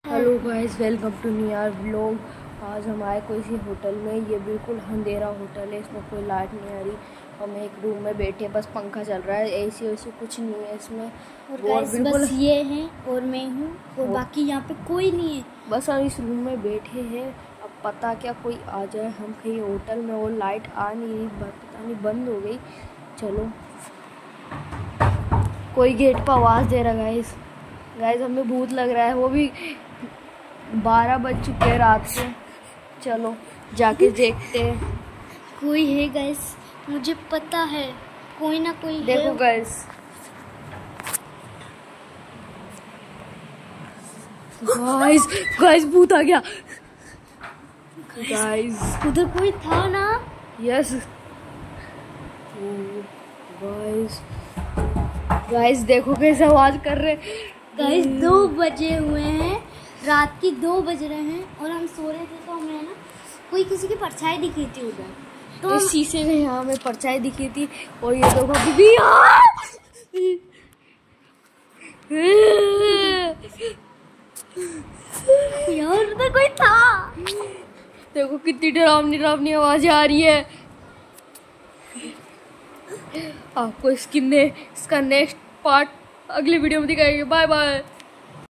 Hello guys, welcome to near vlog. आज हम आए कोई सी होटल में। ये बिल्कुल अंधेरा होटल है, इसमें कोई लाइट नहीं आ रही। हम एक रूम में बैठे, बस पंखा चल रहा है, एसी वैसी कुछ नहीं है इसमें। और गाइस बस ये हैं और मैं हूँ और बाकी यहाँ पे कोई नहीं है। बस हम इस रूम में बैठे हैं। अब पता क्या कोई आ जाए, हम कहीं होटल में और लाइट आ नहीं रही, पता नहीं बंद हो गई। चलो, कोई गेट पर आवाज़ दे रहा। गाइस हमें भूत लग रहा है, वो भी 12 बज चुके हैं रात के। चलो जाके देखते हैं। कोई है गाइस, मुझे पता है कोई ना कोई देखो है। गाइस, गाइस भूत आ गया। गाइस उधर कोई था ना। यस गाइस देखो कैसे आवाज कर रहे। गाइस 2 बजे हुए हैं, रात की 2 बज रहे हैं और हम सो रहे थे। तो हमें ना कोई किसी की परछाई दिखी थी उधर, तो शीशे में यहाँ हमें परछाई दिखी थी। और ये देखो बीबी यार उधर कोई था। देखो कितनी डरावनी आवाजें आ रही है। आपको इसका नेक्स्ट पार्ट अगली वीडियो में दिखाएंगे। Bye bye.